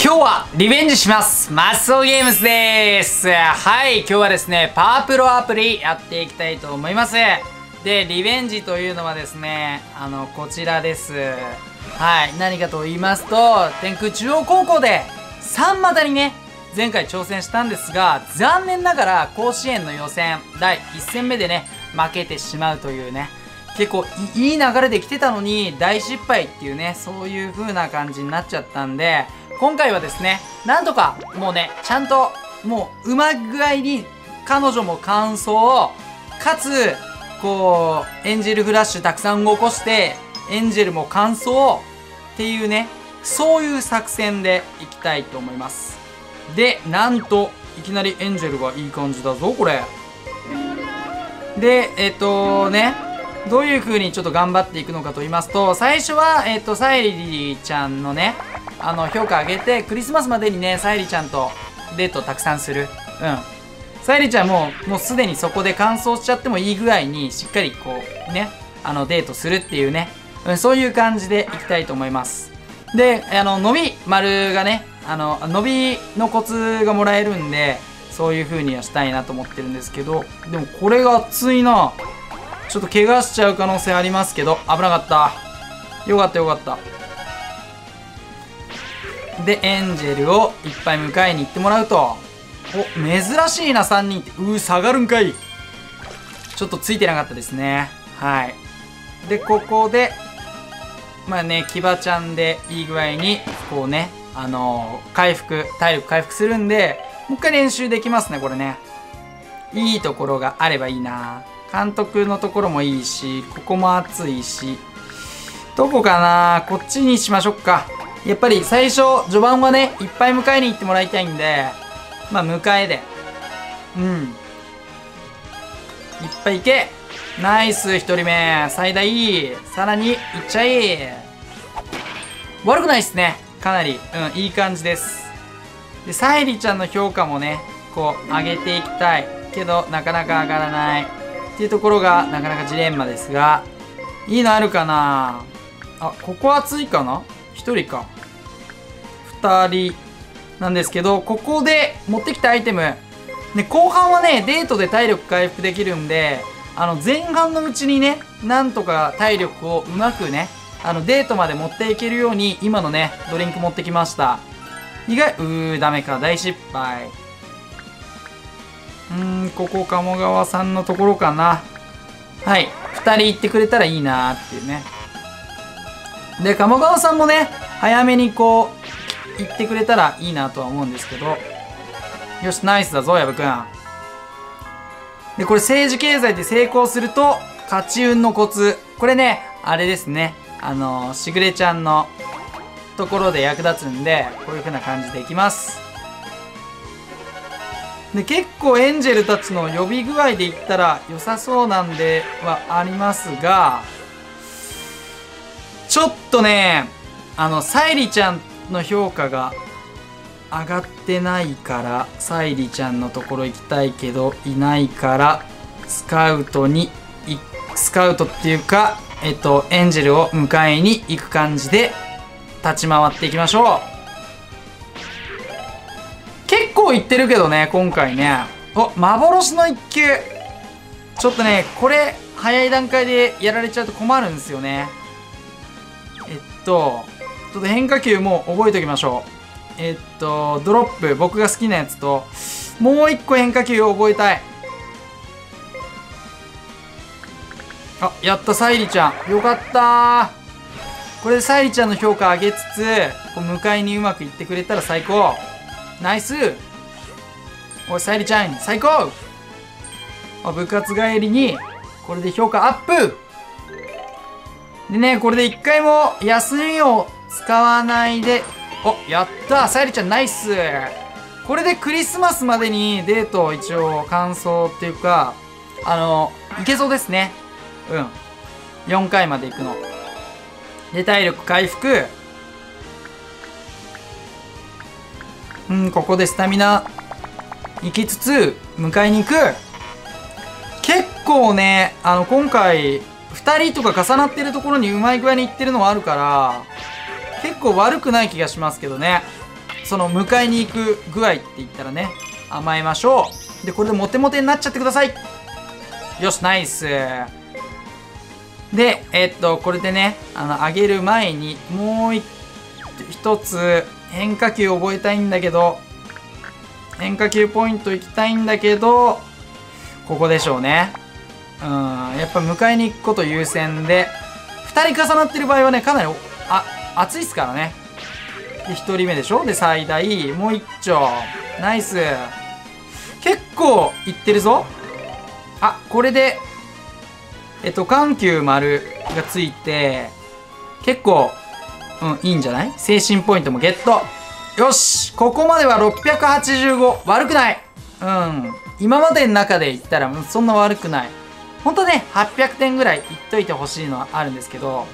今日はリベンジします。マスオゲームズです。はい、今日はですね、パワープロアプリやっていきたいと思います。で、リベンジというのはですね、こちらです。はい、何かと言いますと、天空中央高校で3股にね、前回挑戦したんですが、残念ながら甲子園の予選、第1戦目でね、負けてしまうというね、結構いい流れで来てたのに大失敗っていうね、そういう風な感じになっちゃったんで、今回はですね、なんとかもうね、ちゃんともううま具合に彼女も完走、かつ、こう、エンジェルフラッシュたくさん起こして、エンジェルも完走っていうね、そういう作戦でいきたいと思います。で、なんと、いきなりエンジェルがいい感じだぞ、これ。で、どういう風にちょっと頑張っていくのかと言いますと、最初は、サイリちゃんのね、評価上げて、クリスマスまでにね、サイリちゃんとデートたくさんする。うん。サイリちゃんもうすでにそこで完走しちゃってもいいぐらいに、しっかりこう、ね、デートするっていうね、そういう感じでいきたいと思います。で、伸び丸がね、伸びのコツがもらえるんで、そういう風にはしたいなと思ってるんですけど、でもこれが熱いな。ちょっと怪我しちゃう可能性ありますけど、危なかった。よかったよかった。で、エンジェルをいっぱい迎えに行ってもらうと。お、珍しいな、3人って。下がるんかい。ちょっとついてなかったですね。はい。で、ここで、まあね、キバちゃんでいい具合に、こうね、体力回復するんで、もう一回練習できますね、これね。いいところがあればいいな。監督のところもいいし、ここも熱いし。どこかな、こっちにしましょうか。やっぱり最初、序盤はね、いっぱい迎えに行ってもらいたいんで、まあ、迎えで。うん。いっぱい行け。ナイス、1人目。最大。さらに、いっちゃい。悪くないっすね。かなり。うん、いい感じです。で、サイリちゃんの評価もね、こう、上げていきたい。けど、なかなか上がらない。っていうところが、なかなかジレンマですが、いいのあるかなあ、ここ熱いかな ?1 人か。2人なんですけど、ここで持ってきたアイテム。ね、後半はね、デートで体力回復できるんで、前半のうちにね、なんとか体力をうまくね、デートまで持っていけるように、今のね、ドリンク持ってきました。意外、ダメか、大失敗。ここ、鴨川さんのところかな。はい。2人行ってくれたらいいなーっていうね。で、鴨川さんもね、早めにこう、行ってくれたらいいなとは思うんですけど。よし、ナイスだぞ、矢部くん。で、これ政治経済で成功すると、勝ち運のコツ。これね、あれですね。しぐれちゃんのところで役立つんで、こういう風な感じでいきます。で、結構エンジェルたちの予備具合で言ったら良さそうなんではありますが、ちょっとね、サイリちゃんの評価が上がってないから、サイリちゃんのところ行きたいけど、いないから、スカウトっていうか、エンジェルを迎えに行く感じで、立ち回っていきましょう。結構いってるけどね、今回ね。お、幻の一球。ちょっとね、これ、早い段階でやられちゃうと困るんですよね。ちょっと変化球も覚えておきましょう。ドロップ、僕が好きなやつと、もう一個変化球を覚えたい。あ、やった、サイリちゃん。よかったー。これでサイリちゃんの評価上げつつ、こう迎えにうまくいってくれたら最高。ナイス。おい、サイリちゃん、最高。部活帰りに、これで評価アップ。でね、これで一回も休みを使わないで、お、やったー、サイリちゃんナイス。これでクリスマスまでにデートを一応完走っていうか、いけそうですね。うん。4回まで行くの。で、体力回復。ここでスタミナ行きつつ、迎えに行く。結構ね、今回、2人とか重なってるところにうまい具合にいってるのはあるから、結構悪くない気がしますけどね。 その迎えに行く具合って言ったらね、甘えましょう。で、これでモテモテになっちゃってください。よし、ナイス。で、これでね、上げる前に、もう一つ、変化球覚えたいんだけど、変化球ポイント行きたいんだけど、ここでしょうね。やっぱ迎えに行くこと優先で、2人重なってる場合はね、かなり、熱いっすからね。で、1人目でしょ。で、最大、もう一丁。ナイス。結構いってるぞ。これで、緩急丸がついて、結構、いいんじゃない？精神ポイントもゲット。よし！ここまでは685。悪くない。今までの中で言ったら、そんな悪くない。ほんとね、800点ぐらいいっといてほしいのはあるんですけど、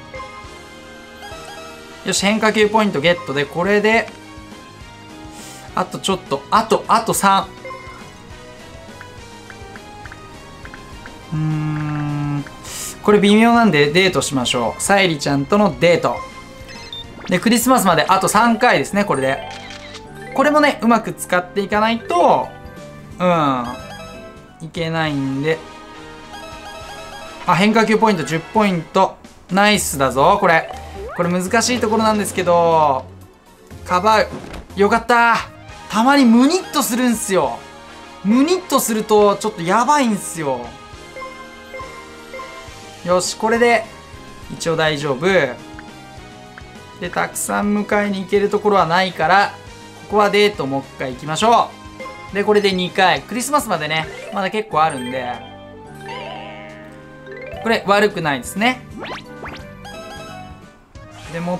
よし、変化球ポイントゲットで、これで、あとちょっと、あと3。これ微妙なんでデートしましょう。さゆりちゃんとのデート。で、クリスマスまであと3回ですね、これで。これもね、うまく使っていかないと、いけないんで。変化球ポイント10ポイント。ナイスだぞ、これ。これ難しいところなんですけど、かばう。よかった。たまにムニッとするんすよ。ムニッとすると、ちょっとやばいんすよ。よし、これで、一応大丈夫。で、たくさん迎えに行けるところはないから、ここはデートもう一回行きましょう。で、これで2回。クリスマスまでね、まだ結構あるんで、これ悪くないですね。でもって、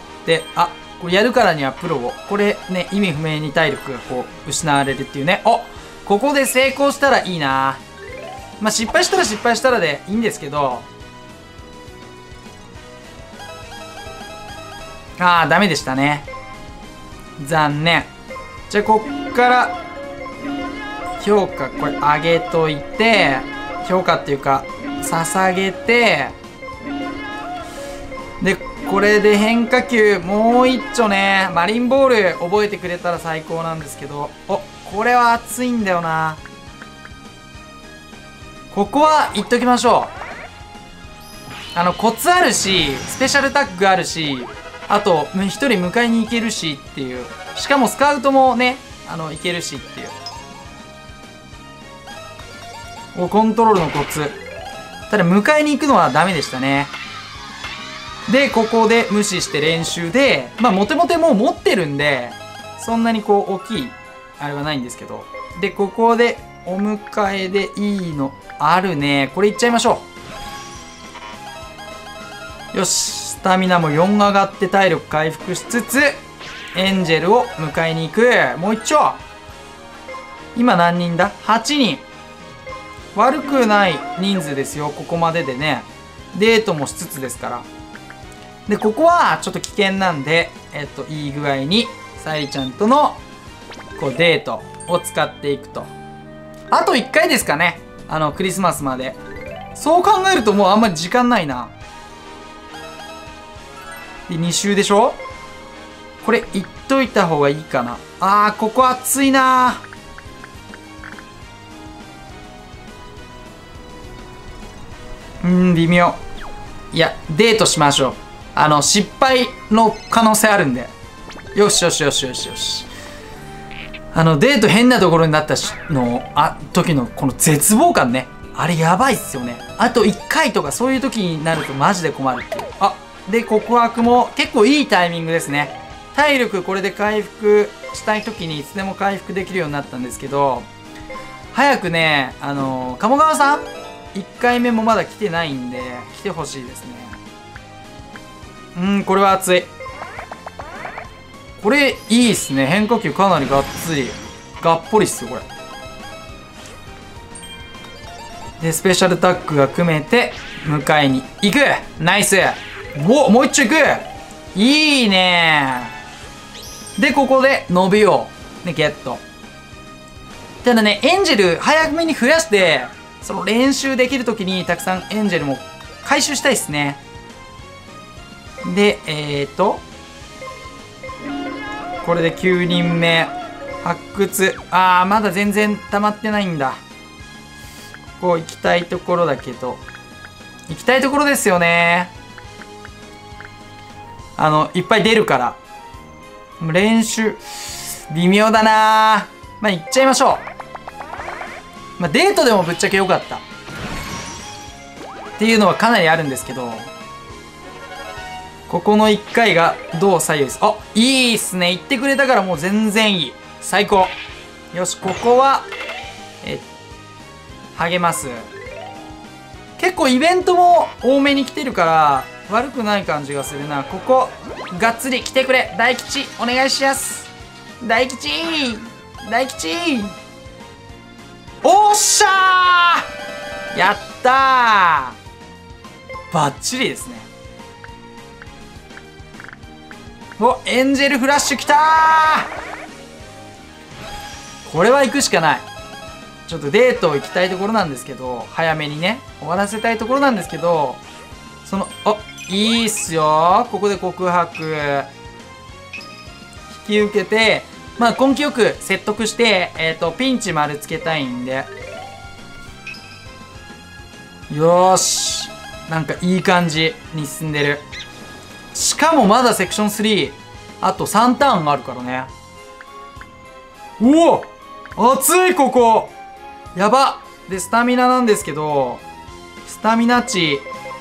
これやるからにはプロを。これね、意味不明に体力がこう、失われるっていうね。ここで成功したらいいな。失敗したら失敗したらでいいんですけど、ダメでしたね。残念。じゃあ、こっから、評価、これ上げといて、評価っていうか、捧げて、で、これで変化球、もう一丁ね、マリンボール覚えてくれたら最高なんですけど、これは熱いんだよな。ここは言っときましょう。コツあるし、スペシャルタッグあるし、あと、一人迎えに行けるしっていう。しかもスカウトもね、行けるしっていう。コントロールのコツ。ただ、迎えに行くのはダメでしたね。で、ここで無視して練習で、モテモテもう持ってるんで、そんなにこう、大きい、あれはないんですけど。で、ここで、お迎えでいいの、あるね。これいっちゃいましょう。よし。スタミナも4上がって体力回復しつつ、エンジェルを迎えに行く。もう一丁。今何人だ？ 8 人。悪くない人数ですよ。ここまででね。デートもしつつですから。で、ここはちょっと危険なんで、いい具合に、さゆりちゃんとの、デートを使っていくと。あと1回ですかね。クリスマスまで。そう考えるともうあんまり時間ないな。で、2周でしょ？これ、言っといた方がいいかな。ここ熱いな。微妙。いや、デートしましょう。失敗の可能性あるんで。よしよしよしよしよし。デート変なところになった時のこの絶望感ね。あれやばいっすよね。あと1回とかそういう時になるとマジで困るっていう。で、告白も結構いいタイミングですね。体力これで回復したい時にいつでも回復できるようになったんですけど、早くね、鴨川さん1回目もまだ来てないんで、来てほしいですね。これは熱い。これいいっすね。変化球かなりがっつり。がっぽりっすよ、これ。で、スペシャルタッグが組めて、迎えに行く。ナイス。もう一丁行く。いいね。で、ここで伸びを、ね、ゲット。ただね、エンジェル早めに増やして、その練習できるときにたくさんエンジェルも回収したいですね。で、 これで9人目。発掘。あー、まだ全然溜まってないんだ。ここ行きたいところだけど。行きたいところですよね。いっぱい出るから。練習、微妙だな。まあ、行っちゃいましょう。まあ、デートでもぶっちゃけ良かった。っていうのはかなりあるんですけど、ここの1回がどう左右です。あ、いいっすね。言ってくれたからもう全然いい。最高。よし、ここは、励ます。結構イベントも多めに来てるから、悪くない感じがするな。ここ、がっつり来てくれ。大吉、お願いします。大吉大吉おっしゃーやったーバッチリですね。お、エンジェルフラッシュ来たー。これは行くしかない。ちょっとデート行きたいところなんですけど、早めにね、終わらせたいところなんですけど、いいっすよ。ここで告白。引き受けて、まあ根気よく説得して、ピンチ丸つけたいんで。よーし。なんかいい感じに進んでる。しかもまだセクション3、あと3ターンあるからね。うお熱いここやばで、スタミナなんですけど、スタミナ値、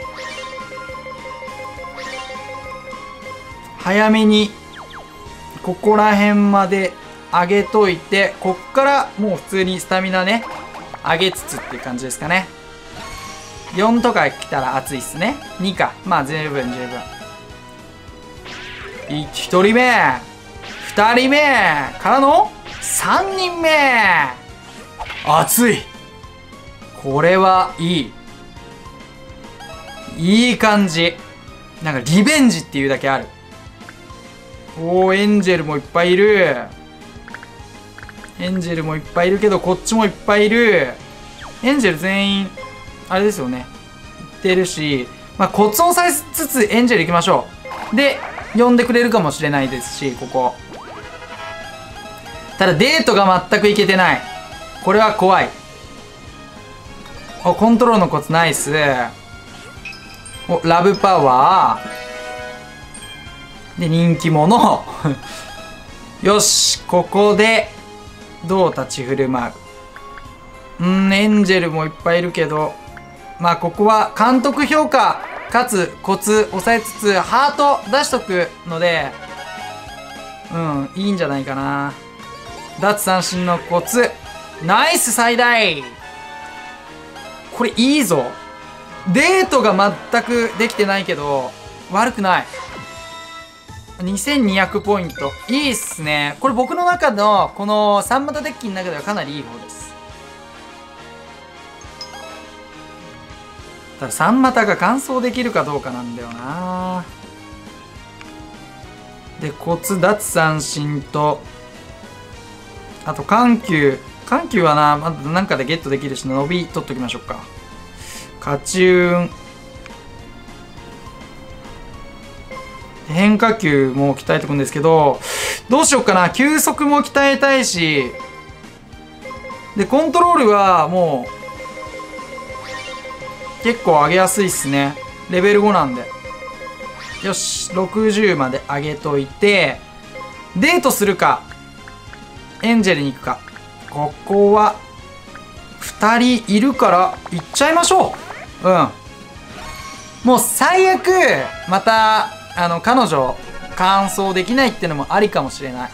早めに、ここら辺まで上げといて、こっからもう普通にスタミナね、上げつつっていう感じですかね。4とか来たら熱いっすね。2か。まあ十分十分。1人目、2人目からの3人目。熱い。これはいい。いい感じ。なんかリベンジっていうだけある。おー、エンジェルもいっぱいいる。エンジェルもいっぱいいるけど、こっちもいっぱいいる。エンジェル全員、あれですよね。いってるし、まあ、コツを押さえつつエンジェル行きましょう。で、呼んでくれるかもしれないですし、ここ。ただデートが全くいけてない。これは怖い。お、コントロールのコツナイス。お、ラブパワー。で、人気者。よし、ここで、どう立ち振る舞う。エンジェルもいっぱいいるけど、まあ、ここは監督評価、かつコツ抑えつつ、ハート出しとくので、いいんじゃないかな。奪三振のコツ。ナイス最大。これいいぞ。デートが全くできてないけど、悪くない。2200ポイント。いいっすね。これ僕の中の、この3股デッキの中ではかなりいい方です。ただ3股が完走できるかどうかなんだよな。で、コツ奪三振と、あと緩急。緩急はな、まだなんかでゲットできるし、伸び取っときましょうか。カチューン。変化球も鍛えておくんですけど、どうしようかな。球速も鍛えたいし、で、コントロールはもう、結構上げやすいっすね。レベル5なんで。よし、60まで上げといて、デートするか、エンジェルに行くか。ここは、2人いるから、行っちゃいましょう。もう最悪、また、彼女、完走できないってのもありかもしれない。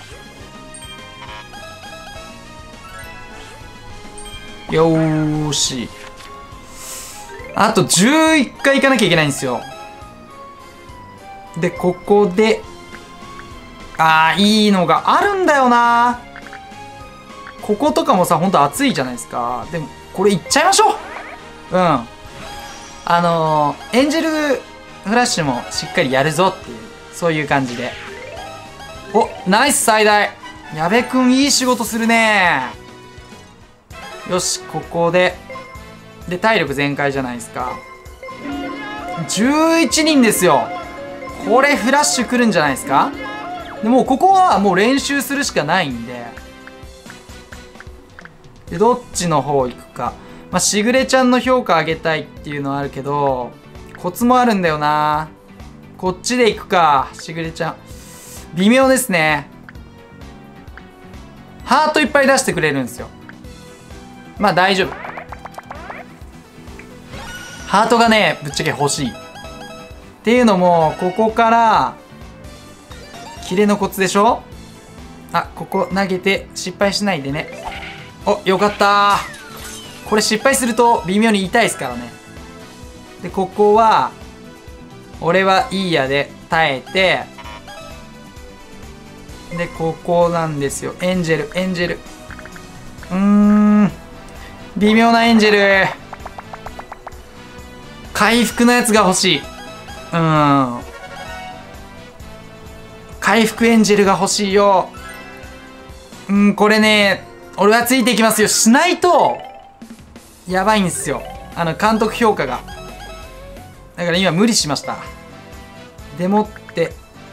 よーし。あと11回行かなきゃいけないんですよ。で、ここで、いいのがあるんだよな。こことかもさ、ほんと熱いじゃないですか。でも、これいっちゃいましょう。エンジェルフラッシュもしっかりやるぞっていう、そういう感じで。お、ナイス最大。矢部くんいい仕事するね。よし、ここで。で、体力全開じゃないですか。11人ですよ。これフラッシュ来るんじゃないですか。 でもうここはもう練習するしかないんで、どっちの方行くか。まあ、しぐれちゃんの評価上げたいっていうのはあるけど、コツもあるんだよな。こっちで行くか、しぐれちゃん。微妙ですね。ハートいっぱい出してくれるんですよ。まあ大丈夫。ハートがね、ぶっちゃけ欲しい。っていうのも、ここから、キレのコツでしょ？あ、ここ投げて失敗しないでね。お、よかったー。これ失敗すると微妙に痛いですからね。で、ここは、俺はいいやで耐えて、で、ここなんですよ。エンジェル、エンジェル。微妙なエンジェル。回復のやつが欲しい。回復エンジェルが欲しいよ。これね、俺はついていきますよ。しないと、やばいんすよ。監督評価が。だから今無理しました。でもって、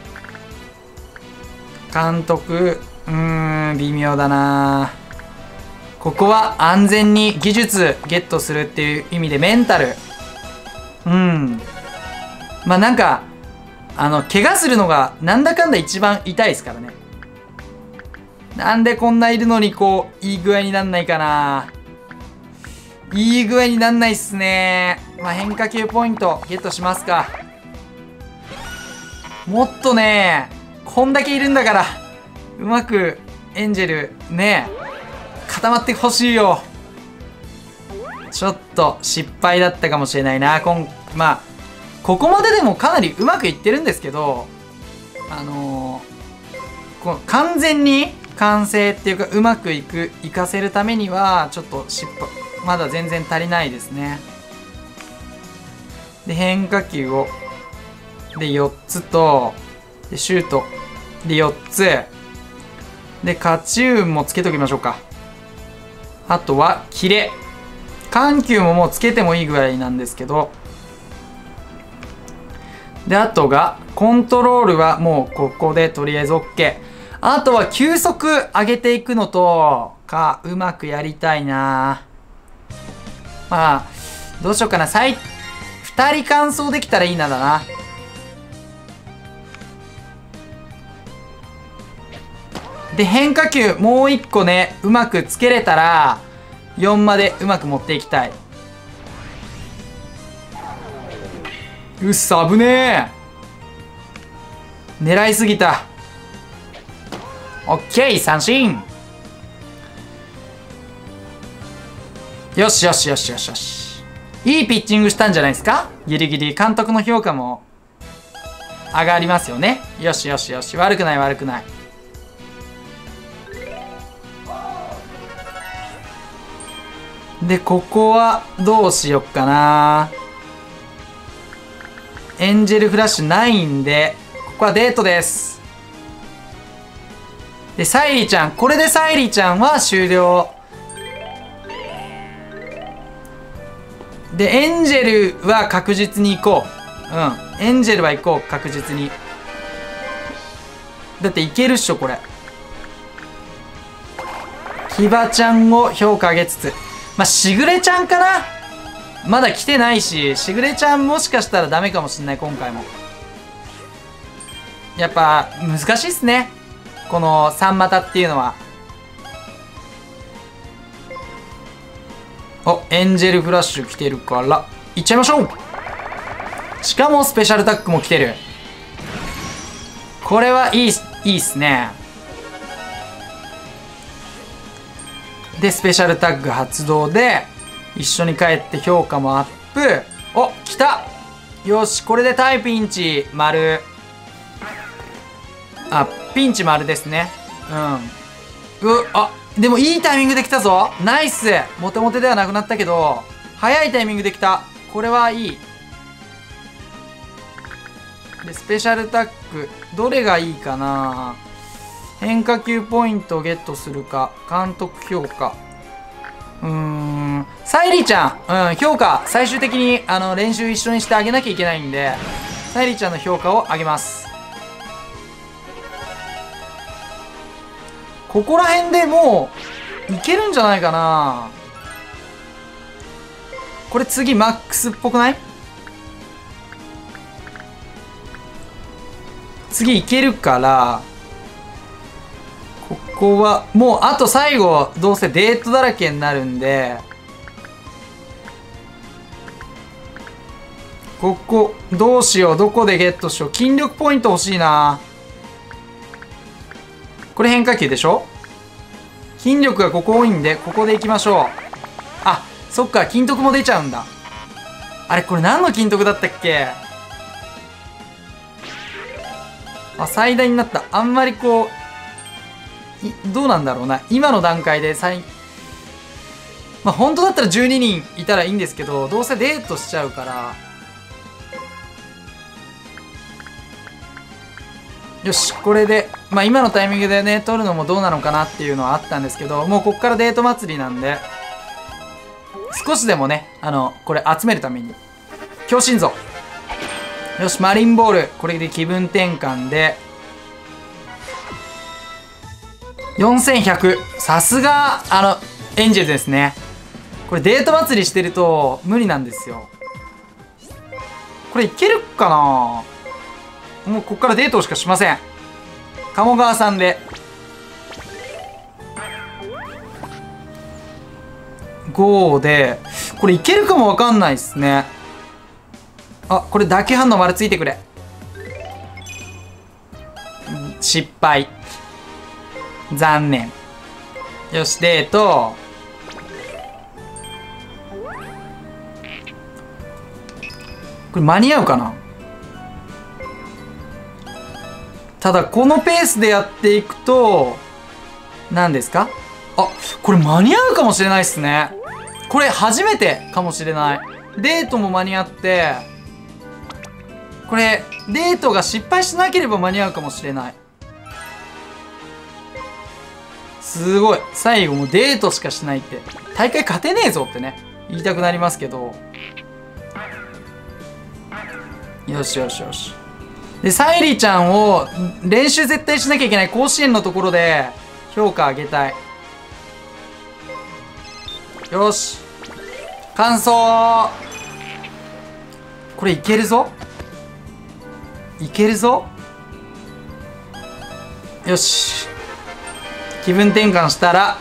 監督、微妙だな。ここは安全に技術ゲットするっていう意味でメンタル。まあなんか、怪我するのがなんだかんだ一番痛いですからね。なんでこんないるのにこう、いい具合になんないかな。いい具合になんないっすね。まあ変化球ポイントゲットしますか。もっとね、こんだけいるんだから、うまくエンジェルね、固まってほしいよ。ちょっと失敗だったかもしれないな。まあ、ここまででもかなりうまくいってるんですけど、この完全に完成っていうかうまくいかせるためには、ちょっとまだ全然足りないですね。で、変化球を、で、4つと、で、シュート、で、4つ、で、勝ち運もつけときましょうか。あとは、キレ。緩急ももうつけてもいいぐらいなんですけど。で、あとが、コントロールはもうここでとりあえず OK。あとは、球速上げていくのと、うまくやりたいな。まあ、どうしようかな。2人完走できたらいいなだな。で、変化球もう1個ね、うまくつけれたら、4までうまく持っていきたい。うっそ、危ねえ。狙いすぎた。オッケー、三振。よしよしよしよしよし。いいピッチングしたんじゃないですか？ギリギリ監督の評価も上がりますよね。よしよしよし。悪くない悪くない。で、ここはどうしよっかな。エンジェルフラッシュないんで、ここはデートです。で、サイリーちゃん。これでサイリーちゃんは終了。で、エンジェルは確実に行こう。エンジェルは行こう、確実に。だっていけるっしょ、これ。キバちゃんを評価上げつつ。まあ、しぐれちゃんかな。まだ来てないし、しぐれちゃんもしかしたらダメかもしんない、今回も。やっぱ、難しいっすね。この3股っていうのは。お、エンジェルフラッシュ来てるから、いっちゃいましょう。しかもスペシャルタックも来てる。これはいいっすね。で、スペシャルタッグ発動で、一緒に帰って評価もアップ。お、来た。よし、これで対ピンチ、丸。あ、ピンチ丸ですね。でもいいタイミングで来たぞ。ナイス。モテモテではなくなったけど、早いタイミングで来た。これはいい。で、スペシャルタック、どれがいいかな。変化球ポイントをゲットするか、監督評価。サイリーちゃん、評価、最終的に練習一緒にしてあげなきゃいけないんで、サイリーちゃんの評価を上げます。 ここら辺でもういけるんじゃないかな。これ次マックスっぽくない？次いけるから、ここはもうあと最後どうせデートだらけになるんで、ここどうしよう、どこでゲットしよう。筋力ポイント欲しいな。これ変化球でしょ。筋力がここ多いんでここでいきましょう。あ、そっか、筋徳も出ちゃうんだ。あれこれ何の筋徳だったっけ。あ、最大になった。あんまりこうどうなんだろうな、今の段階でまあ本当だったら12人いたらいいんですけど、どうせデートしちゃうから。よし、これでまあ今のタイミングでね取るのもどうなのかなっていうのはあったんですけど、もうこっからデート祭りなんで、少しでもねこれ集めるために強心臓。よし、マリンボール、これで気分転換で4100。さすがエンジェルですね。これデート祭りしてると無理なんですよ。これいけるかな。もうこっからデートしかしません。鴨川さんで5で、これいけるかもわかんないっすね。あ、これ打球反応丸ついてくれ。失敗。残念。よし、デート。これ間に合うかな。ただこのペースでやっていくと何ですか。あ、これ間に合うかもしれないっすね。これ初めてかもしれない。デートも間に合って、これデートが失敗しなければ間に合うかもしれない。すごい。最後もうデートしかしないって大会勝てねえぞってね言いたくなりますけど。よしよしよし。でサイリちゃんを練習絶対しなきゃいけない甲子園のところで評価上げたい。よし、完走。これいけるぞ、いけるぞ。よし、気分転換したら。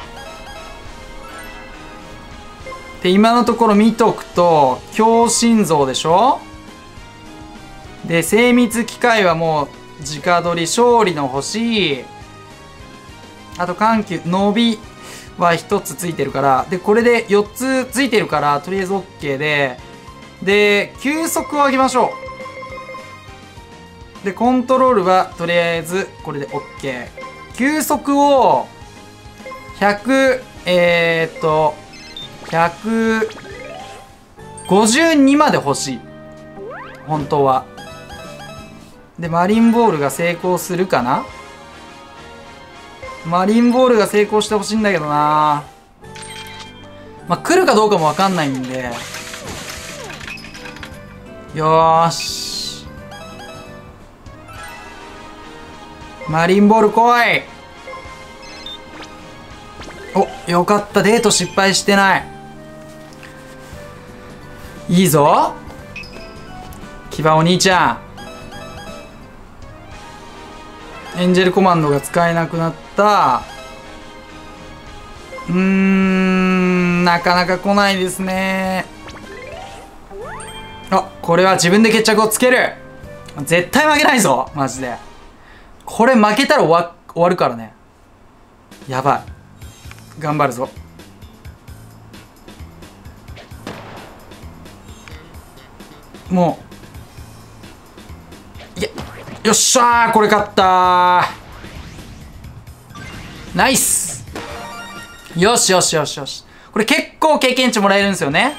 で今のところ見とくと強心臓でしょ。で精密機械はもう直取り、勝利の星、あと緩急伸びは1つついてるから、でこれで4つついてるからとりあえず OK で球速を上げましょう。でコントロールはとりあえずこれで OK。 球速を152まで欲しい本当は。でマリンボールが成功するかな。マリンボールが成功してほしいんだけどな。まあ来るかどうかも分かんないんで。よーし、マリンボール来い。お、よかった、デート失敗してない。いいぞキバお兄ちゃん。エンジェルコマンドが使えなくなった。なかなか来ないですね。あ、これは自分で決着をつける。絶対負けないぞマジで。これ負けたら終わるからね。やばい、頑張るぞ。もういや、よっしゃー、これ勝ったー。ナイス。よしよしよしよし。これ結構経験値もらえるんですよね。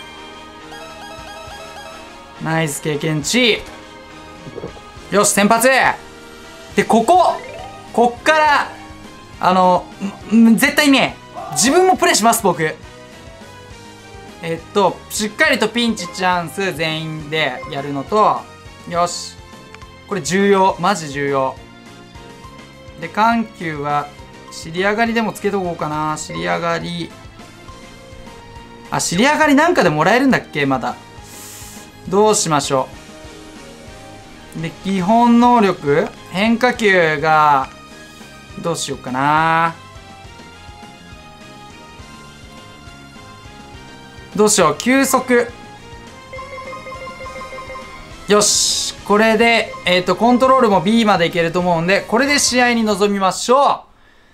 ナイス経験値。よし、先発でこっから絶対ね自分もプレイします僕。しっかりとピンチチャンス全員でやるのと、よし、これ重要、マジ重要。で緩急は尻上がりでもつけとこうかな。尻上がり。あ、尻上がりなんかでもらえるんだっけまだ。どうしましょう。で、基本能力変化球が、どうしようかな。どうしよう。球速。よし。これで、コントロールも B までいけると思うんで、これで試合に臨みましょう。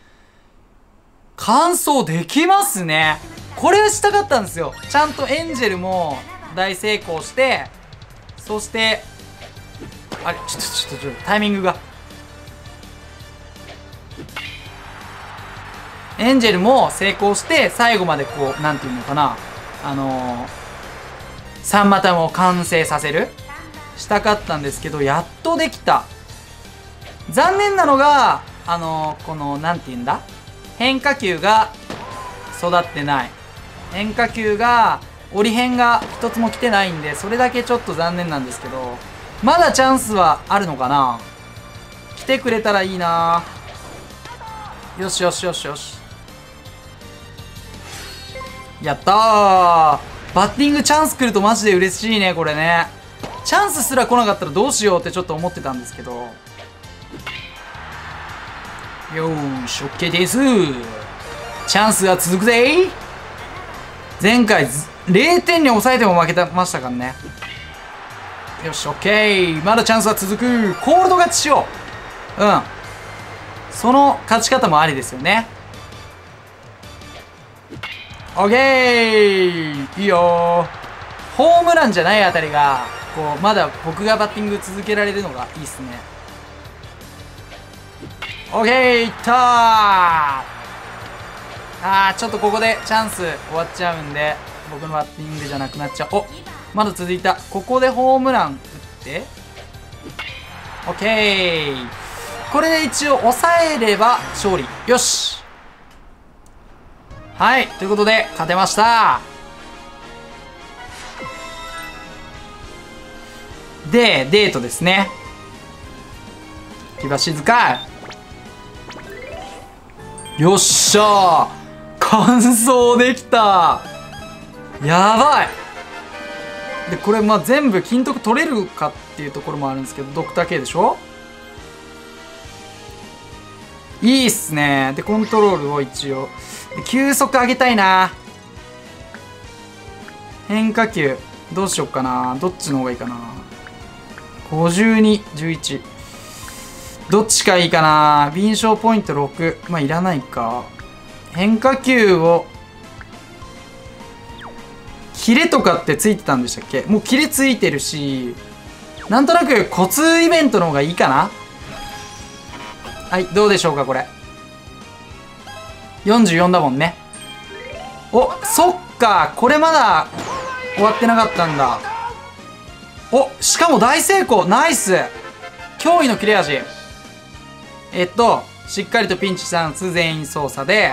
完走できますね。これしたかったんですよ。ちゃんとエンジェルも大成功して、そして、あれ、ちょっと、タイミングが。エンジェルも成功して、最後までこう、なんていうのかな。3股も完成させるしたかったんですけど、やっとできた。残念なのが、この、なんていうんだ変化球が育ってない。変化球が、折り変が一つも来てないんで、それだけちょっと残念なんですけど、まだチャンスはあるのかな。来てくれたらいいな。よしよしよしよし。やったー。バッティングチャンス来るとマジで嬉しいね、これね。チャンスすら来なかったらどうしようってちょっと思ってたんですけど。よーし、OK です。チャンスが続くぜ。前回0点に抑えても負けてましたからね。よし、OK。まだチャンスは続く。コールド勝ちしよう。うん。その勝ち方もありですよね。OK。いいよー。ホームランじゃないあたりが、こう、まだ僕がバッティング続けられるのがいいっすね。OK。いったー。ちょっとここでチャンス終わっちゃうんで、僕のバッティングじゃなくなっちゃう。お、まだ続いた。ここでホームラン打って。OK。これで一応抑えれば勝利。よし。はい。ということで、勝てました。で、デートですね。木場静香。よっしゃー。完走できた。やばい。で、これ、まあ、全部金徳取れるかっていうところもあるんですけど、ドクター K でしょ。いいっすね。で、コントロールを一応。球速上げたいな。変化球。どうしよっかな。どっちの方がいいかな。52、11。どっちかいいかな。敏捷ポイント6。まあ、いらないか。変化球を。キレとかってついてたんでしたっけ。もうキレついてるし。なんとなくコツイベントの方がいいかな。はい、どうでしょうか、これ。44だもんね。お、そっか。これまだ終わってなかったんだ。お、しかも大成功。ナイス。驚異の切れ味。しっかりとピンチスタンス全員操作で。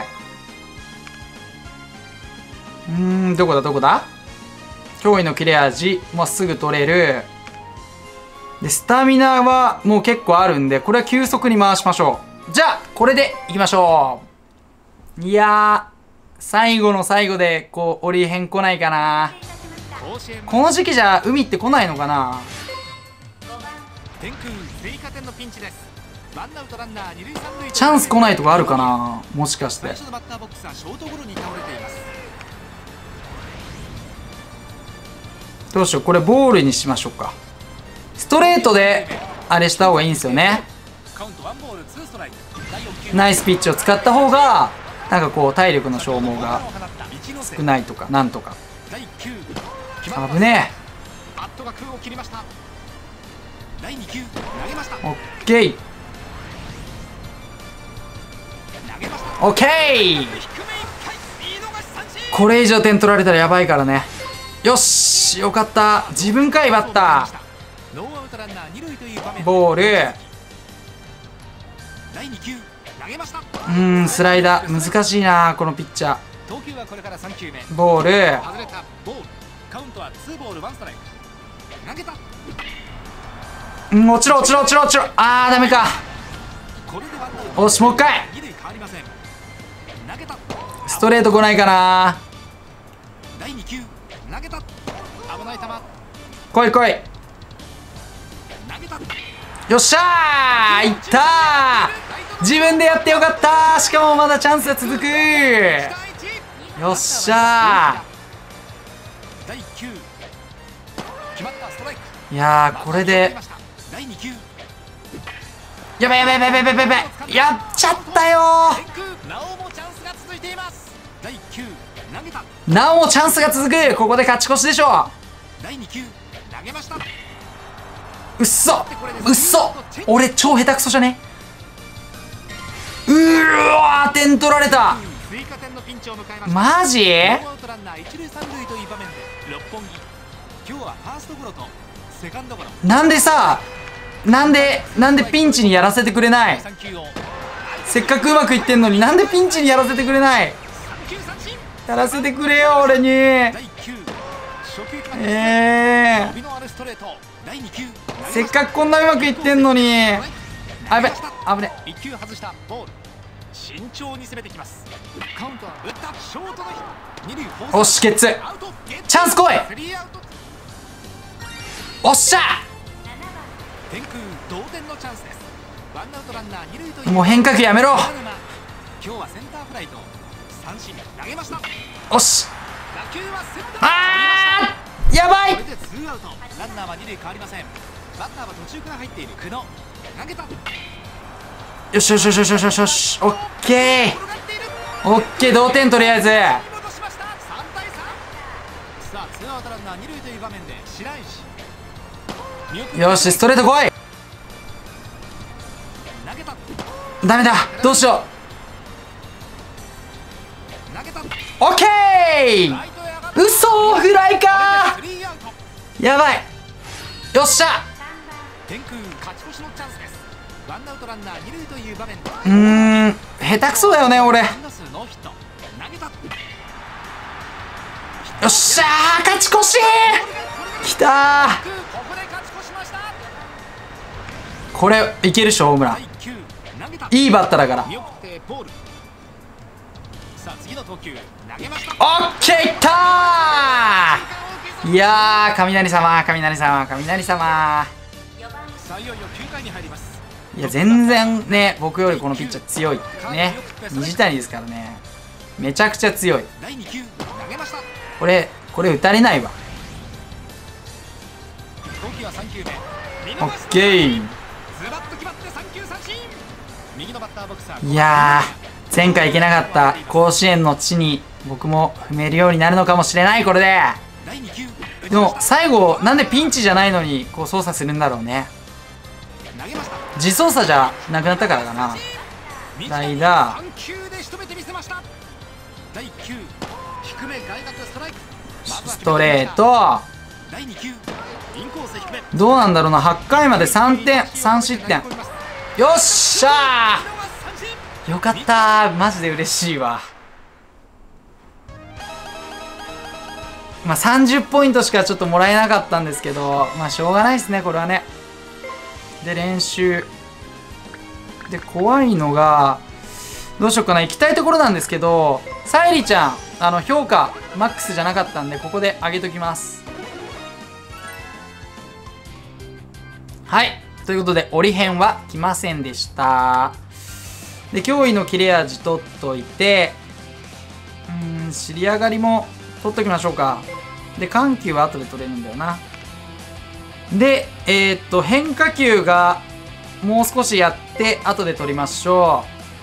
どこだどこだ。驚異の切れ味。まっすぐ取れる。で、スタミナはもう結構あるんで、これは急速に回しましょう。じゃあ、これでいきましょう。いやー、最後の最後で、こう、折り変来ないかな。この時期じゃ海って来ないのかな。チャンス来ないとかあるかな、もしかして。どうしよう、これボールにしましょうか。ストレートであれした方がいいんですよね。ナイスピッチを使った方がなんかこう体力の消耗が少ないとかなんとか。危ねえ。オッケーオッケー。これ以上点取られたらやばいからね。よし、よかった。自分かいバッター。ボール。スライダー難しいな、このピッチャー。ボール。落ちろ落ちろ落ちろ落ちろ。ダメか。おし、もう一回。 ストレート来ないかな。 第2球投げた。危ない球来い来い。 投げた。 よっしゃー、いったー。自分でやってよかったー。しかもまだチャンスが続く。よっしゃ第1球決まった。ストライク。 ー。いやー、これで第2球やばいやばいやばいやばいやばいやばい、やっちゃったよー。 なおもチャンスが続いています。第1球投げた。 なおもチャンスが続く。ここで勝ち越しでしょ。 第2球投げました。 うっそうっそ、俺超下手くそじゃね。うーわー、点取られた。 追加点のピンチを迎えました。 マジ？ ノーアウトランナー一塁三塁という場面で六本木。今日はファーストゴロとセカンドゴロ。 なんでさ、なんでピンチにやらせてくれない。 3球をせっかくうまくいってんのになんでピンチにやらせてくれない。 3球三振。 やらせてくれよ俺に。 第1球初球決まり伸びのあるストレート。第2球せっかくこんなうまくいってんのに。あべ危ね。 1球外したボール。慎重に攻めてきます。カウントは打ったショートのヒット。二塁フォースおし、ゲッツ。 アウトゲット。 チャンス来い。 スリーアウト。 おっしゃ天空同点のチャンスです。ワンアウトランナー二塁という。 もう変化球やめろ。 今日はセンターフライと三振投げました。 おし、 打球はセンター。 あーやばい。 これでツーアウト。ランナーは二塁変わりません。バッターは途中から入っている久野。投げた。 よしよしよしよしよしよしよし、オッケー転がっている。 オッケー、同点とりあえず。 戻しました。3対3。さあツーアウトランナー二塁という場面で白石。 よし、ストレート来い。 投げた。 ダメだ、どうしよ投げた。 う。オッケー。 ライトへ上がった。 嘘、フライかスリーアウト。 ー。やばい。よっしゃ。 天空勝ち越しのチャンスです。ワンアウトランナー二塁という場面で下手くそだよね俺。よ安打数ノーヒット。投げた。 っしゃー、勝ち越しきたー。 ここで勝ち越しました。 これいけるっしょ、ホームラン。 第9投げた。 いいバッターだから。 見送ってボール。さあ次の投球投げました。 オッケー、いったー。いやー、雷様雷様雷様。 さあいよいよ9回に入ります。 いや全然ね、僕よりこのピッチャー強いね。水谷ですからね、めちゃくちゃ強い。 第2球投げました。 これ打たれないわ。 投球は3球目。 オッケー。 ズバッと決まって3球三振。右のバッターボックスは。 いやー、前回行けなかった甲子園の地に僕も踏めるようになるのかもしれない、これで。 第2球でも最後なんでピンチじゃないのにこう操作するんだろうね。 投げました。 自走作じゃなくなったからかな。代打。 3球で仕留めてみせました。第1球低め外角ストライク。 ストレート。 第2球インコース低め。 どうなんだろうな。8回まで3点3失点。よっしゃー、よかったー。マジで嬉しいわ。まあ30ポイントしかちょっともらえなかったんですけど、まあしょうがないですね、これはね。で練習で怖いのがどうしようかな。行きたいところなんですけど、沙莉ちゃん評価マックスじゃなかったんで、ここで上げときます。はい、ということで折り編は来ませんでした。で驚異の切れ味取っといて、尻上がりも取っときましょうか。で緩急は後で取れるんだよな。で変化球がもう少しやって後で取りましょ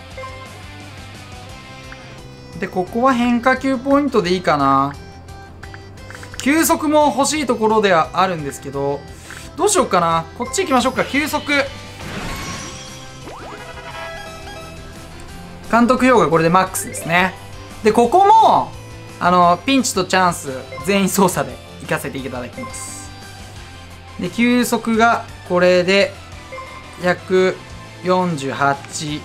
う。でここは変化球ポイントでいいかな。球速も欲しいところではあるんですけど、どうしようかな。こっち行きましょうか。球速監督評価これでマックスですね。でここもピンチとチャンス全員操作で行かせていただきます。で球速がこれで148。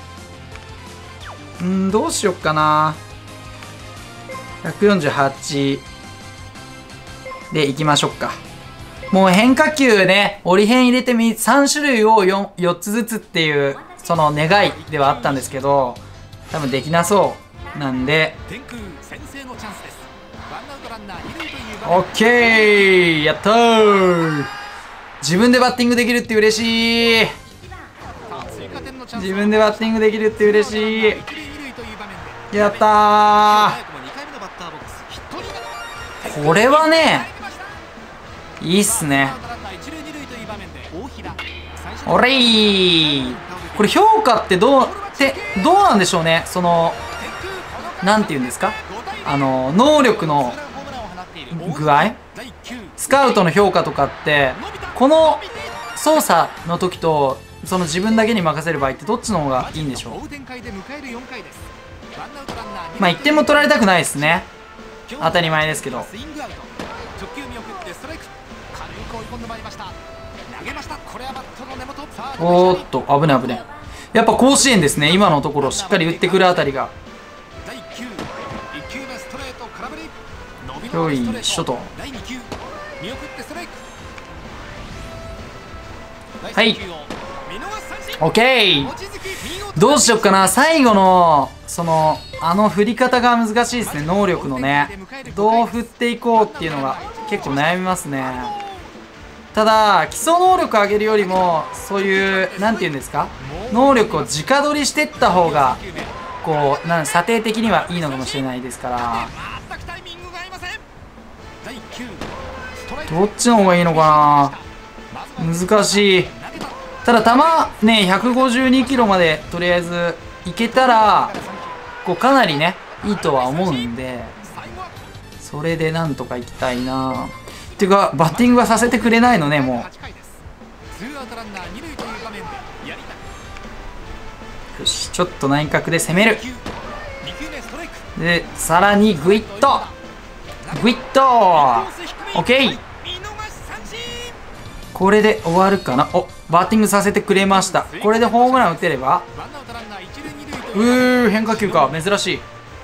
どうしよっかな。148でいきましょうか。もう変化球ね、折り変入れて3種類を 4つずつっていうその願いではあったんですけど、多分できなそう。 なんで天空先制のチャンスです。ワンアウトランナー二塁という場オ面。 ッケー、やったー。自分でバッティングできるって嬉しい。 さあ追加点のチャンス。 自分でバッティングできるって嬉しい。 一塁二塁という場面でやった早くも2回目のバッターボックスヒットになる。 ー。これはねいいっすね。おれー。これ評価ってどうなんでしょうね。そのなんていうんですか、能力の具合、スカウトの評価とかってこの操作の時とその自分だけに任せる場合ってどっちの方がいいんでしょう。まあ1点も取られたくないですね。当たり前ですけど。おーっと危ない危ない。やっぱ甲子園ですね。今のところしっかり打ってくるあたりが。よいしょと。はい OK。 どうしよっかな。最後の振り方が難しいですね。能力のね、どう振っていこうっていうのが結構悩みますね。ただ基礎能力上げるよりもそういうなんていうんですか、能力を直取りしてった方がこう査定的にはいいのかもしれないですから、どっちの方がいいのかな。難しい。ただ球ね152キロまでとりあえずいけたらこうかなりねいいとは思うんで、それでなんとかいきたいな。っていうかバッティングはさせてくれないのね。もうよし、ちょっと内角で攻める。でさらにグイッとグイッと OK。 これで終わるかな。お、バッティングさせてくれました。これでホームラン打てれば。変化球か、珍しい。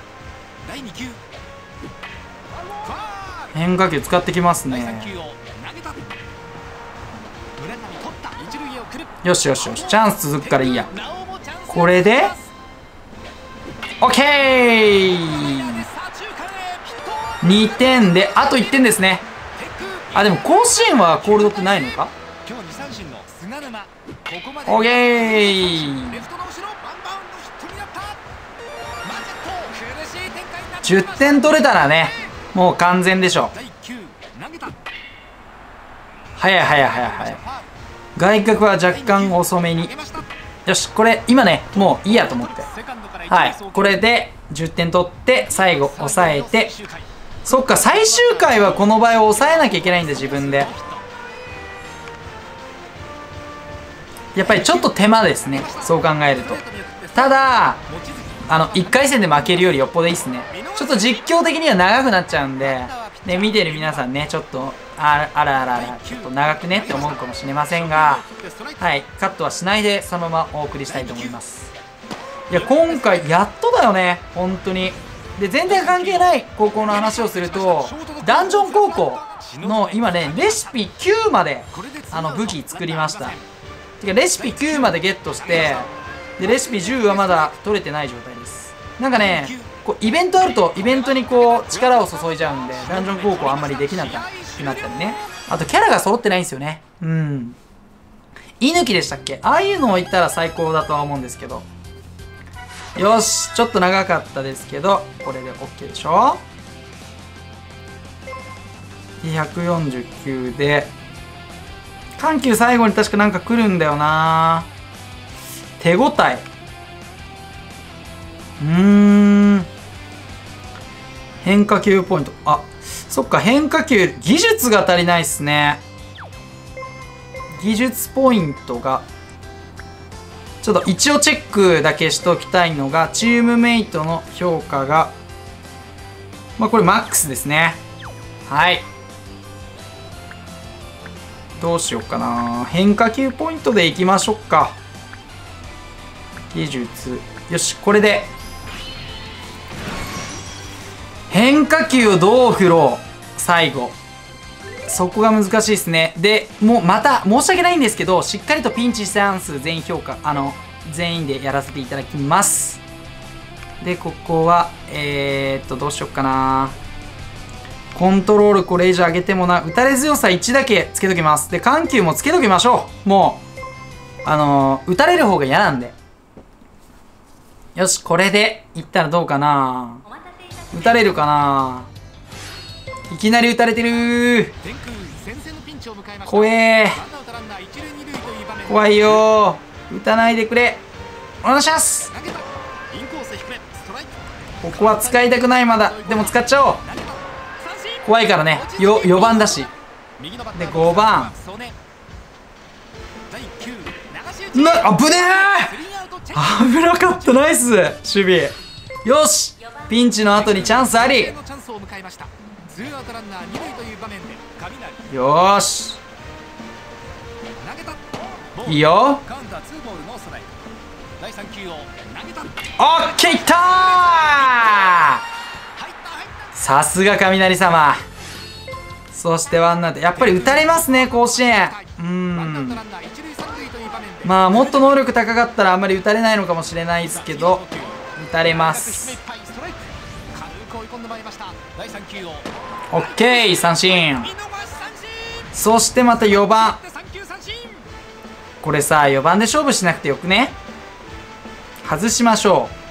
変化球使ってきますね。よしよしよし、チャンス続くからいいや。これで OK。 2点であと1点ですね。あ、でも甲子園はコールドってないのか。 OK。 10点取れたらねもう完全でしょ。早い早い早い早い。外角は若干遅めに。よし、これ今ねもういいやと思って、はい、これで10点取って最後抑えて。そっか、最終回はこの場合を抑えなきゃいけないんだ自分で。やっぱりちょっと手間ですね、そう考えると。ただ1回戦で負けるよりよっぽどいいっすね。ちょっと実況的には長くなっちゃうんで、ね、見てる皆さんねちょっとあらちょっと長くねって思うかもしれませんが、はい、カットはしないでそのままお送りしたいと思います。いや今回やっとだよね本当に。で全然関係ない高校の話をすると、ダンジョン高校の今ねレシピ9まで武器作りました。てかレシピ9までゲットして、でレシピ10はまだ取れてない状態です。なんかねこうイベントあるとイベントにこう力を注いじゃうんで、ダンジョン高校あんまりできなくなったりね。あとキャラが揃ってないんですよね。居抜きでしたっけ、ああいうのを言ったら最高だとは思うんですけど。よし、ちょっと長かったですけどこれで OK でしょ。149で緩急最後に確かなんか来るんだよな。手応え変化球ポイント。あ、そっか、変化球技術が足りないっすね。技術ポイントがちょっと一応チェックだけしておきたいのが、チームメイトの評価がまあこれマックスですね。はい、どうしようかな。変化球ポイントでいきましょうか。技術、よし、これで変化球をどう振ろう最後、そこが難しいですね。でもうまた申し訳ないんですけど、しっかりとピンチチャンス全員評価全員でやらせていただきます。 で、ここは、どうしよっかな。コントロールこれ以上上げてもな。打たれ強さ1だけつけときます。で、緩急もつけときましょう。もう、打たれる方が嫌なんで。よし、これでいったらどうかな。打たれるかな。いきなり打たれてるー。怖えー。怖いよー。打たないでくれ。お願いします。ここは使いたくない。まだでも使っちゃおう。怖いからね。4番だし。で5番危ねえ。危なかった。ナイス守備。よし、ピンチの後にチャンスあり。よーし、いいよ。オッケー、いったー。さすが雷様。そしてワンアウト。やっぱり打たれますね、甲子園。まあもっと能力高かったらあんまり打たれないのかもしれないですけど、打たれます。オッケー、三振。そしてまた4番。これさ、4番で勝負しなくてよくね。外しましょう。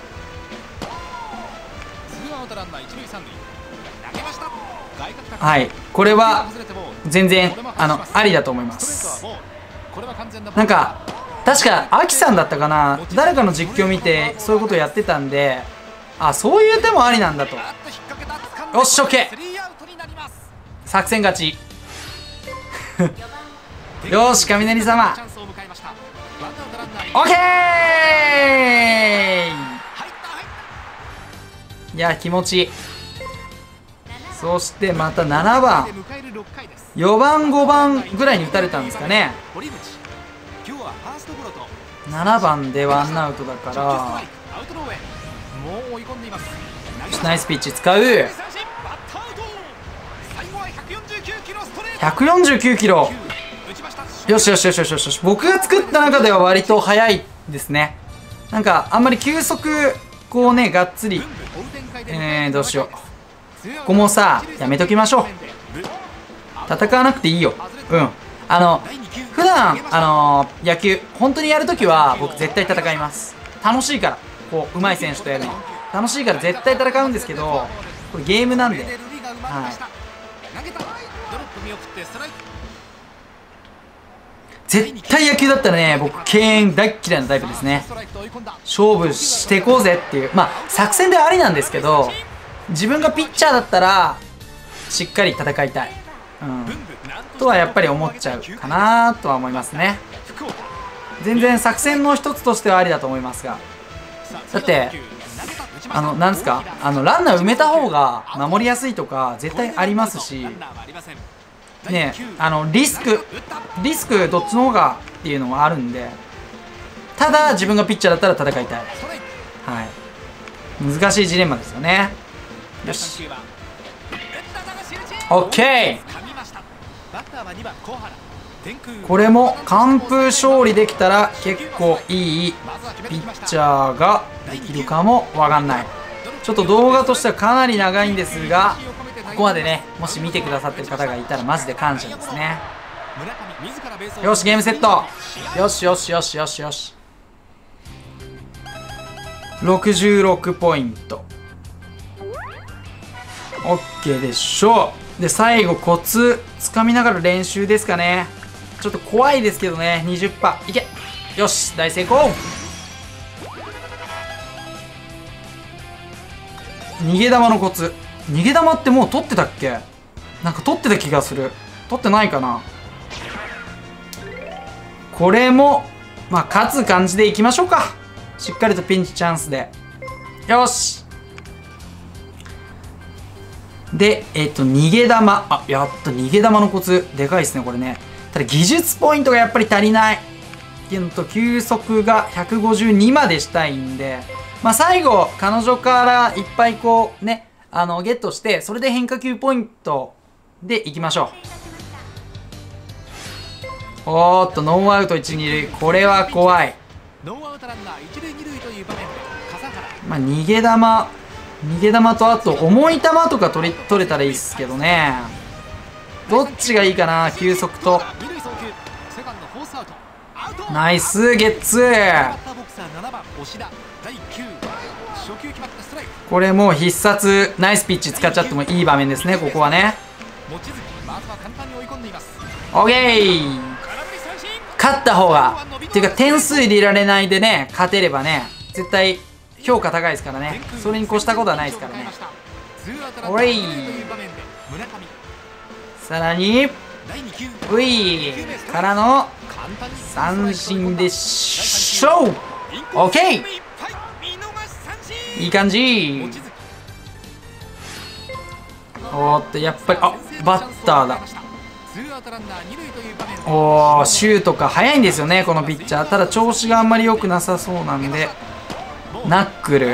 はい、これは全然ありだと思います。なんか確かアキさんだったかな、誰かの実況見てそういうことやってたんで、あ、そういう手もありなんだと。よし、オッケー。作戦勝ち。よし、雷様。オッケー。いや、気持ちいい。そしてまた7番。4番5番ぐらいに打たれたんですかね。7番でワンアウトだから、ナイスピッチ使う。149キロ。よしよしよしよしよし。僕が作った中では割と速いですね。なんかあんまり球速こうね、がっつり、どうしよう。ここもさ、やめときましょう。戦わなくていいよ。うん。普段野球本当にやるときは僕絶対戦います。楽しいから、こう上手い選手とやるの楽しいから絶対戦うんですけど、これゲームなんで、はい、絶対野球だったらね、僕敬遠大っ嫌いなタイプですね。勝負していこうぜっていう、まあ作戦ではありなんですけど、自分がピッチャーだったらしっかり戦いたい、とはやっぱり思っちゃうかなとは思いますね。全然作戦の一つとしてはありだと思いますが、だってなんですか、ランナー埋めた方が守りやすいとか絶対ありますしね、リスクどっちの方がっていうのもあるんで、ただ自分がピッチャーだったら戦いたい。はい、難しいジレンマですよね。よし、オッケー。これも完封勝利できたら結構いいピッチャーができるかもわかんない。ちょっと動画としてはかなり長いんですが、ここまでね、もし見てくださってる方がいたらマジで感謝ですね。よし、ゲームセット。よしよしよしよしよし。66ポイント。オッケーでしょう。で、最後コツつかみながら練習ですかね。ちょっと怖いですけどね。 20% いけ。よし、大成功。逃げ玉のコツ。逃げ玉ってもう取ってたっけ？なんか取ってた気がする。取ってないかな。これもまあ勝つ感じでいきましょうか。しっかりとピンチチャンスで。よし。で逃げ玉。あ、やっと逃げ玉のコツでかいですねこれね。ただ技術ポイントがやっぱり足りないっていうのと、球速が152までしたいんで、まあ最後彼女からいっぱいこうねゲットして、それで変化球ポイントでいきましょう。おーっと、ノーアウト一二塁。これは怖い。 まあ逃げ玉とあと重い球とか取れたらいいっすけどね。どっちがいいかな。球速と。ナイスゲッツー。これもう必殺ナイスピッチ使っちゃってもいい場面ですね、ここはね。オッケー。勝った方がっていうか点数入れられないでね、勝てればね絶対評価高いですからね。それに越したことはないですからね。おい、さらにういからの三振でしょう。オッケー、いい感じ。おーっとやっぱりバッターだ。おー、シュートか速いんですよねこのピッチャー。ただ調子があんまり良くなさそうなんでナックル。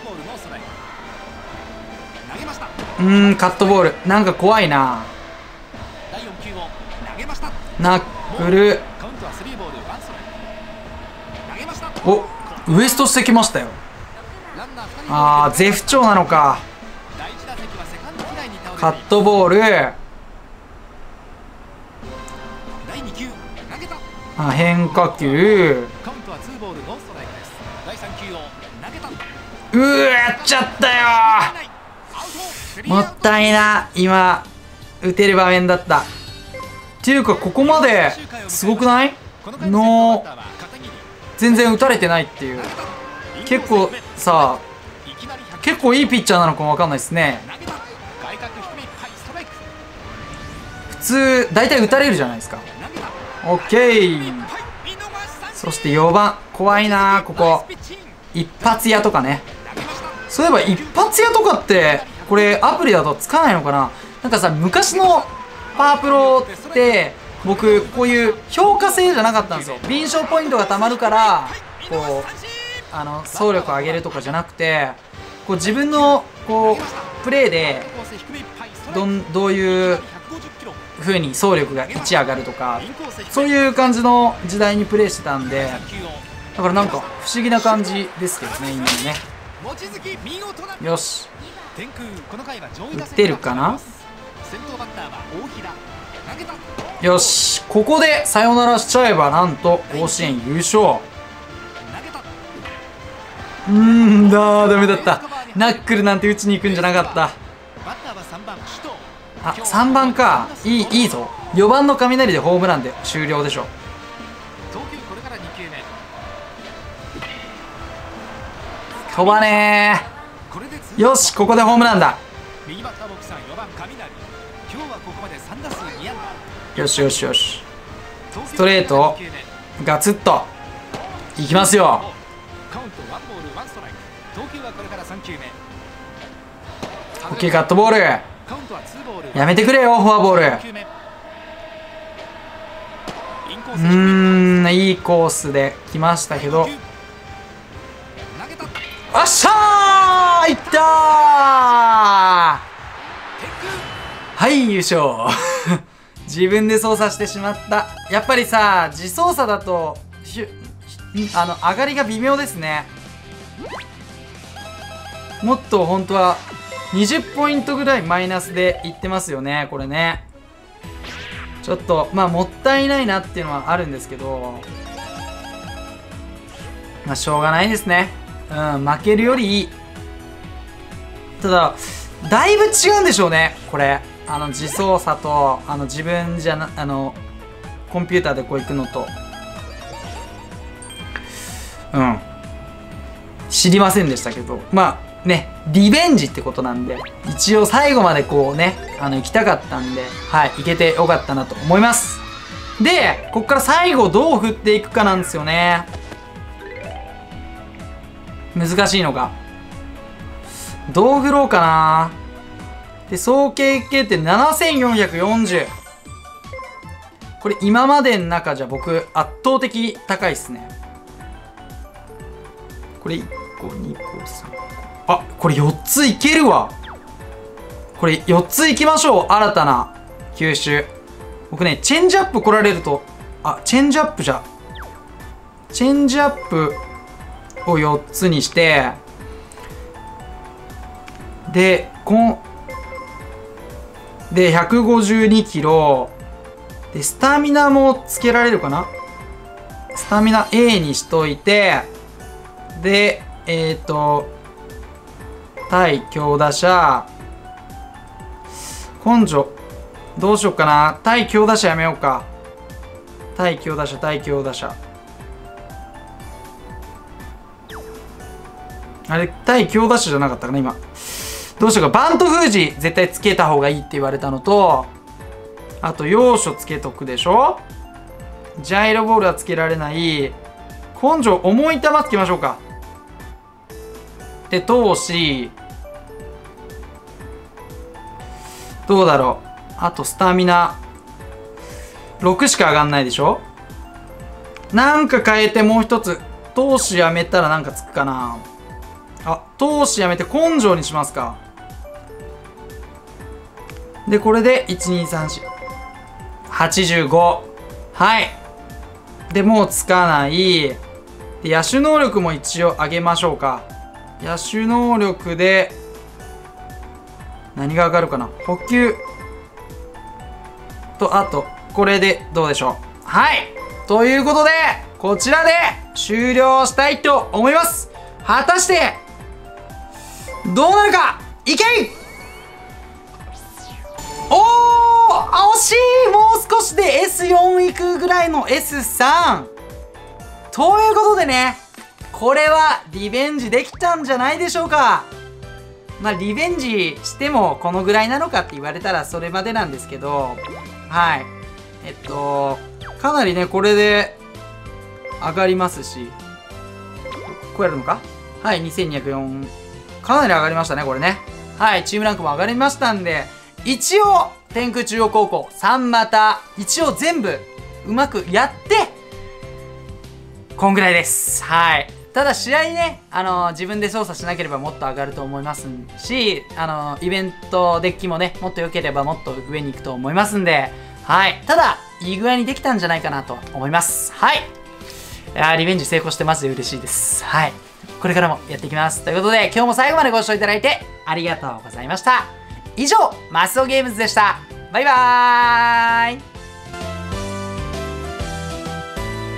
カットボールなんか怖いな。ナックル。お、ウエストしてきましたよ。絶不調なのか。カットボール。変化球。やっちゃったよー。もったいな。今打てる場面だった。っていうかここまですごくない？全然打たれてないっていう。結構さ、結構いいピッチャーなのかもわかんないですね。普通大体打たれるじゃないですか。オッケー。そして4番怖いなここ。一発屋とかね。そういえば一発屋とかってこれアプリだとつかないのかな。なんかさ、昔のパワープロって僕こういう評価制じゃなかったんですよ。敏捷ポイントがたまるからこう走力を上げるとかじゃなくて、こう自分のこうプレーでどういう風に走力が1上がるとか、そういう感じの時代にプレイしてたんで、だからなんか不思議な感じですけどね今のね。よし、打ってるかな。よし、ここでサヨナラしちゃえばなんと甲子園優勝。ダメだった。ナックルなんて打ちに行くんじゃなかった。3番か。いいぞ。4番の雷でホームランで終了でしょ。飛ばねー。よし、ここでホームランだ。よしよしよし。ストレートガツッといきますよ。オッケー、カットボール。やめてくれよフォアボール。いいコースで来ましたけど。よっしゃー、いったー。はい優勝。自分で操作してしまった。やっぱりさ、自操作だと上がりが微妙ですね。もっと本当は20ポイントぐらいマイナスでいってますよねこれね。ちょっともったいないなっていうのはあるんですけど、しょうがないですね。負けるよりいい。ただだいぶ違うんでしょうねこれ。自操作と自分じゃなコンピューターでこう行くのと知りませんでしたけど、リベンジってことなんで一応最後までこうね行きたかったんで、行けてよかったなと思います。でこっから最後どう振っていくかなんですよね。難しいのがどう振ろうかな。で総計計って7440。これ今までの中じゃ僕圧倒的高いっすね。これ1個2個3個、これ4ついけるわ。これ4ついきましょう。新たな球種。僕ねチェンジアップ来られるとチェンジアップを4つにして、 で、152キロ。で、スタミナもつけられるかな。スタミナ A にしといて、で、対強打者、根性、どうしようかな。対強打者やめようか。対強打者。あれ、対強打者じゃなかったかな、今。どうしようか。バント封じ、絶対つけた方がいいって言われたのと、あと、要所つけとくでしょ。ジャイロボールはつけられない。根性、重い球つけましょうか。で、投資。どうだろう。あと、スタミナ。6しか上がんないでしょ。なんか変えてもう一つ。投資やめたらなんかつくかな。あ、投資やめて根性にしますか。で、これで、1、2、3、4。85。はい。で、もうつかない。で、野手能力も一応上げましょうか。野手能力で、何が上がるかな。補給。と、あと、これでどうでしょう。はい。ということで、こちらで終了したいと思います。果たして、どうなるか。いけい。惜しい。もう少しで S4 いくぐらいの S3 ということでね、これはリベンジできたんじゃないでしょうか。まあリベンジしてもこのぐらいなのかって言われたらそれまでなんですけど、はい、かなりねこれで上がりますし、こうやるのか。はい、2204、かなり上がりましたねこれね。はい、チームランクも上がりましたんで、一応天空中央高校3股一応全部うまくやってこんぐらいです。はい。ただ試合ね、自分で操作しなければもっと上がると思いますし、イベントデッキもねもっと良ければもっと上に行くと思いますんで、はい。ただいい具合にできたんじゃないかなと思います。はい。リベンジ成功してマジで嬉しいです。はい。これからもやっていきます。ということで今日も最後までご視聴いただいてありがとうございました。以上、マスオゲームズでした。バイバーイ。